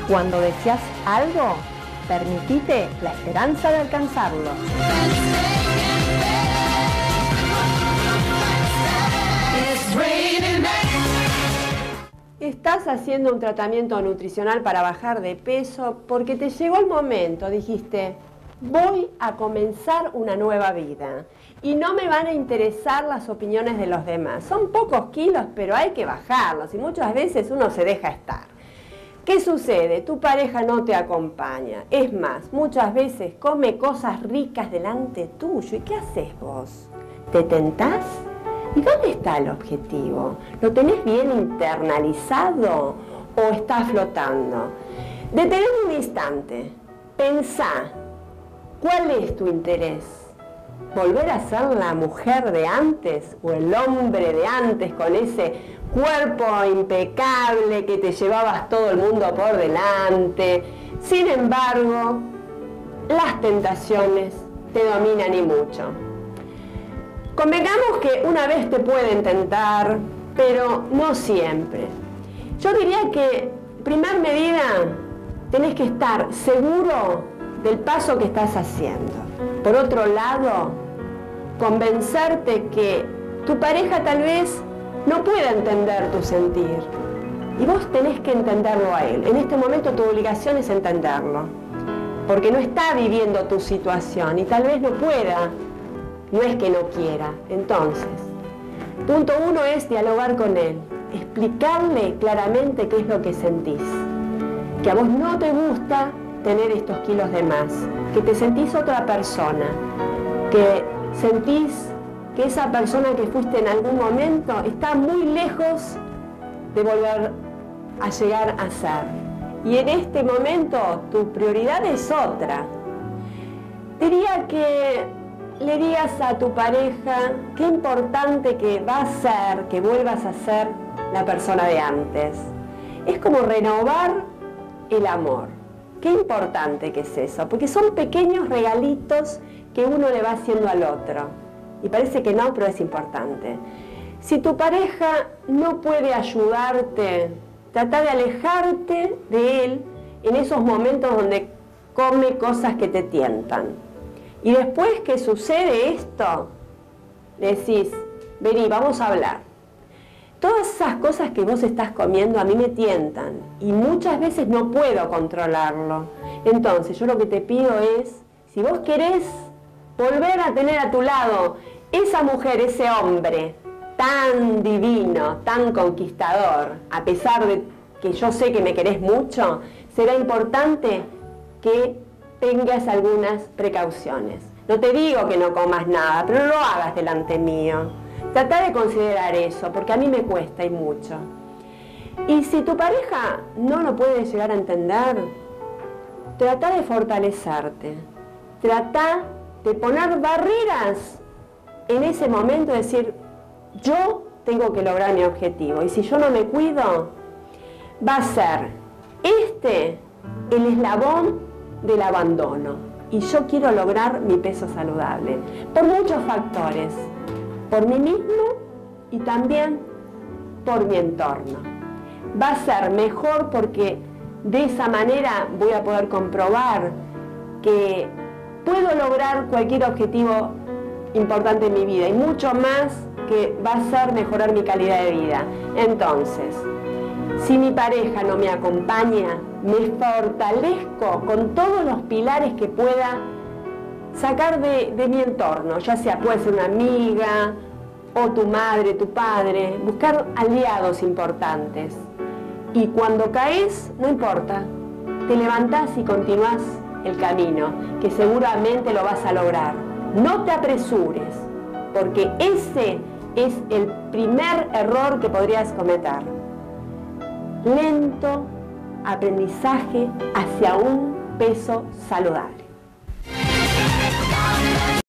Cuando deseas algo, permitite la esperanza de alcanzarlo. Estás haciendo un tratamiento nutricional para bajar de peso porque te llegó el momento, dijiste, voy a comenzar una nueva vida y no me van a interesar las opiniones de los demás. Son pocos kilos, pero hay que bajarlos y muchas veces uno se deja estar. ¿Qué sucede? Tu pareja no te acompaña. Es más, muchas veces come cosas ricas delante tuyo. ¿Y qué haces vos? ¿Te tentás? ¿Y dónde está el objetivo? ¿Lo tenés bien internalizado o está flotando? Detenete un instante. Pensá, ¿cuál es tu interés? ¿Volver a ser la mujer de antes o el hombre de antes con ese cuerpo impecable que te llevabas todo el mundo por delante? Sin embargo, las tentaciones te dominan y mucho. Convengamos que una vez te pueden tentar, pero no siempre. Yo diría que, en primer medida, tenés que estar seguro del paso que estás haciendo. Por otro lado, convencerte que tu pareja tal vez no pueda entender tu sentir. Y vos tenés que entenderlo a él. En este momento tu obligación es entenderlo. Porque no está viviendo tu situación y tal vez no pueda. No es que no quiera. Entonces, punto 1 es dialogar con él. Explicarle claramente qué es lo que sentís. Que a vos no te gusta tener estos kilos de más. Que te sentís otra persona. Que sentís que esa persona que fuiste en algún momento está muy lejos de volver a llegar a ser. Y en este momento tu prioridad es otra. Diría que le digas a tu pareja qué importante que va a ser que vuelvas a ser la persona de antes. Es como renovar el amor. Qué importante que es eso, porque son pequeños regalitos que uno le va haciendo al otro. Y parece que no, pero es importante. Si tu pareja no puede ayudarte, trata de alejarte de él en esos momentos donde come cosas que te tientan. Y después que sucede esto, le decís, vení, vamos a hablar. Todas esas cosas que vos estás comiendo a mí me tientan y muchas veces no puedo controlarlo. Entonces yo lo que te pido es, si vos querés volver a tener a tu lado esa mujer, ese hombre tan divino, tan conquistador, a pesar de que yo sé que me querés mucho, será importante que tengas algunas precauciones. No te digo que no comas nada, pero no lo hagas delante mío. Trata de considerar eso, porque a mí me cuesta y mucho. Y si tu pareja no lo puede llegar a entender, trata de fortalecerte. Trata de poner barreras en ese momento, decir, yo tengo que lograr mi objetivo. Y si yo no me cuido, va a ser el eslabón del abandono. Y yo quiero lograr mi peso saludable. Por muchos factores. Por mí mismo y también por mi entorno. Va a ser mejor porque de esa manera voy a poder comprobar que puedo lograr cualquier objetivo importante en mi vida y mucho más que va a ser mejorar mi calidad de vida. Entonces, si mi pareja no me acompaña, me fortalezco con todos los pilares que pueda sacar de mi entorno, ya sea puede ser una amiga o tu madre, tu padre, buscar aliados importantes. Y cuando caes, no importa, te levantás y continúas el camino, que seguramente lo vas a lograr. No te apresures, porque ese es el primer error que podrías cometer. Lento aprendizaje hacia un peso saludable.